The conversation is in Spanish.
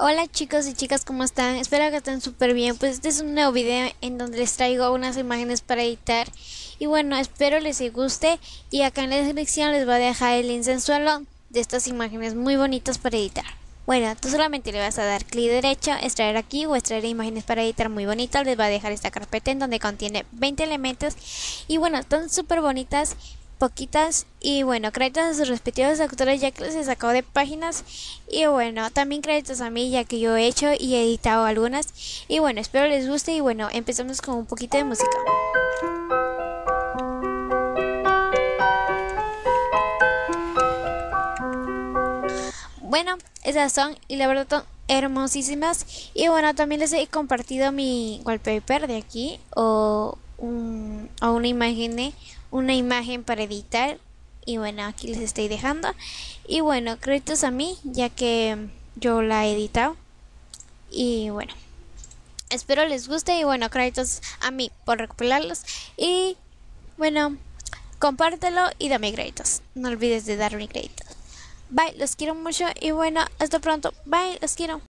Hola chicos y chicas, ¿cómo están? Espero que estén súper bien. Pues este es un nuevo video en donde les traigo unas imágenes para editar. Y bueno, espero les guste. Y acá en la descripción les voy a dejar el link sensual de estas imágenes muy bonitas para editar. Bueno, tú solamente le vas a dar clic derecho, extraer aquí o extraer imágenes para editar muy bonitas. Les voy a dejar esta carpeta en donde contiene 20 elementos. Y bueno, están súper bonitas, poquitas, y bueno, créditos a sus respectivos autores ya que les he sacado de páginas. Y bueno, también créditos a mí ya que yo he hecho y he editado algunas. Y bueno, espero les guste. Y bueno, empezamos con un poquito de música. Bueno, esas son, y la verdad son hermosísimas. Y bueno, también les he compartido mi wallpaper de aquí o una imagen para editar. Y bueno, aquí les estoy dejando. Y bueno, créditos a mí ya que yo la he editado. Y bueno, espero les guste. Y bueno, créditos a mí por recopilarlos. Y bueno, compártelo y dame créditos. No olvides de darme créditos. Bye, los quiero mucho y bueno, hasta pronto. Bye, los quiero.